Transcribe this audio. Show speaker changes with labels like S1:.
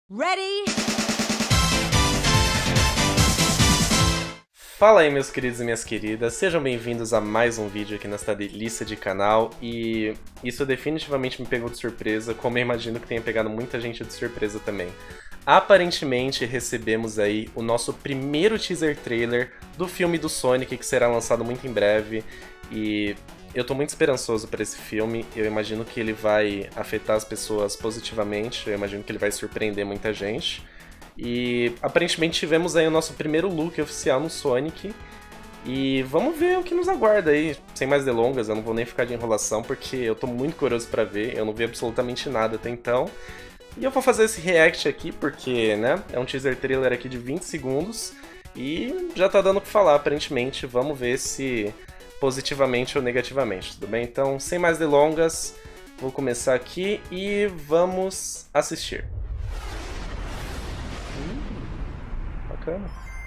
S1: Ready?
S2: Fala aí, meus queridos e minhas queridas, sejam bem-vindos a mais um vídeo aqui nesta delícia de canal. E isso definitivamente me pegou de surpresa, como eu imagino que tenha pegado muita gente de surpresa também. Aparentemente recebemos aí o nosso primeiro teaser trailer do filme do Sonic, que será lançado muito em breve. E eu tô muito esperançoso para esse filme, eu imagino que ele vai afetar as pessoas positivamente, eu imagino que ele vai surpreender muita gente. E aparentemente tivemos aí o nosso primeiro look oficial no Sonic. E vamos ver o que nos aguarda aí, sem mais delongas, eu não vou nem ficar de enrolação porque eu tô muito curioso pra ver, eu não vi absolutamente nada até então. E eu vou fazer esse react aqui porque, né, é um teaser trailer aqui de 20 segundos e já tá dando o que falar aparentemente, vamos ver se positivamente ou negativamente, tudo bem? Então, sem mais delongas, vou começar aqui e vamos assistir. Bacana.